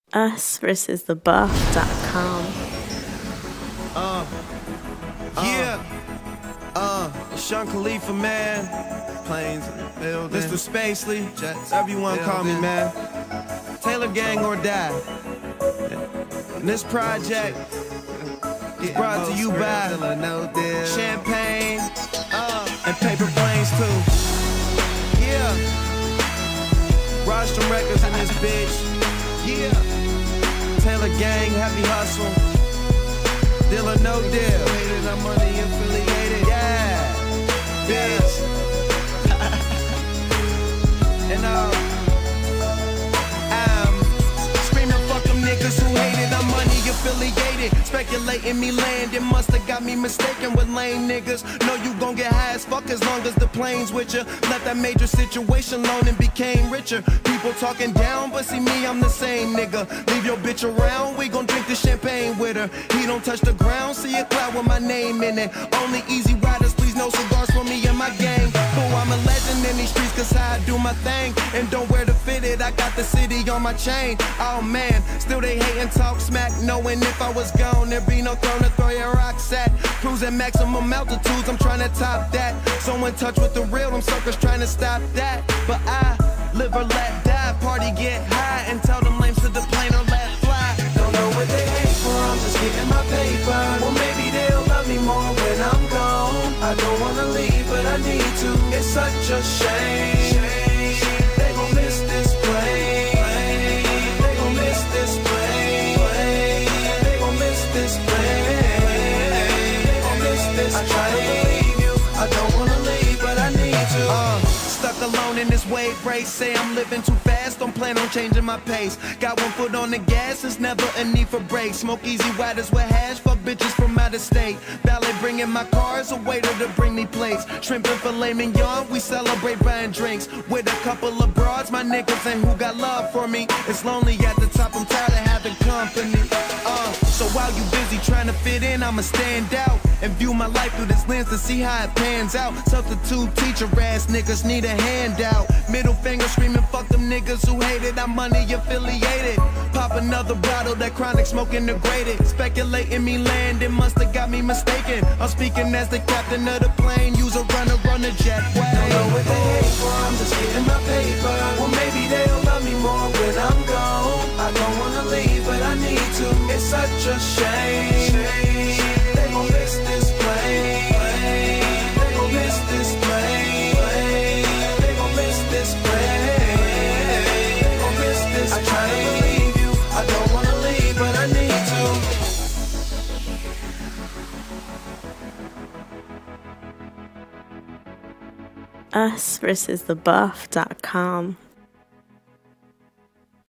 Us versus the buff.com. Sean Khalifa, man. Planes in the building. Mr. Spacely, Jets, everyone call me, man. Taylor Gang or Die. And this project is brought to you by Champagne and Paper Planes too. Yeah. Rostrum Records in this bitch. Yeah. Taylor Gang, Heavy Hustle. Deal or no deal. Rated, I'm money affiliated. Yeah. Bitch. And I'm screaming, fuck them niggas who hate it. I'm money affiliated. Speculating me land, it musta got me mistaken with lame niggas. Know you gon' get high as fuck as long as the plane's with ya. Left that major situation alone and became richer. People talking down, but see me, I'm the same nigga. Leave your bitch around, we gon' drink the champagne with her. He don't touch the ground, see a cloud with my name in it. Only easy riders, please no cigars for me and my gang. Oh, I'm a legend in these streets cause how I do my thing. And don't wear the fitted, I got the city on my chain. Oh man, still they hate and talk smack, knowing if I was gone, there'd be no throne to throw your rocks at. Cruising maximum altitudes, I'm trying to top that. So in touch with the real, them suckers trying to stop that. But I live or let die, party get high, and tell them lames to the plane or let fly. Don't know what they hate for, I'm just getting my paper. Well, maybe they'll love me more when I'm gone. I don't wanna leave, but I need to. It's such a shame. They gon' miss this plane. They gon' miss this plane. They gon' miss this plane. They gon' miss this plane. I try to believe you, I don't wanna leave, but I need to. Stuck alone in this wave race, say I'm living too fast, don't plan on changing my pace. Got one foot on the gas, it's never a need for brakes. Smoke easy riders with hash, fuck bitches from out of state. Ballet bringing my cars, a waiter to bring me plates. Shrimp and filet mignon, we celebrate buying drinks. With a couple of broads, my niggas ain't who got love for me. It's lonely at the top, I'm tired of having company. So while you busy trying to fit in, I'ma stand out and view my life through this lens to see how it pans out. Substitute teacher ass niggas need a handout. Middle finger screaming, fuck them niggas who hate it. I'm money affiliated. Pop another bottle, that chronic smoking degraded. Speculating me land, it musta got me mistaken. I'm speaking as the captain of the plane. Use a runner, run a jetway. Don't know what they hate for, I'm just getting my paper. Well, maybe they'll love me more when I'm gone. I don't wanna leave, but I need to. It's such a shame. They gon' miss this plane. They gon' miss this plane. They gon' miss this plane. They gon' miss this plane. I try to believe you, I don't wanna leave, but I need to. Us versus the buff.com.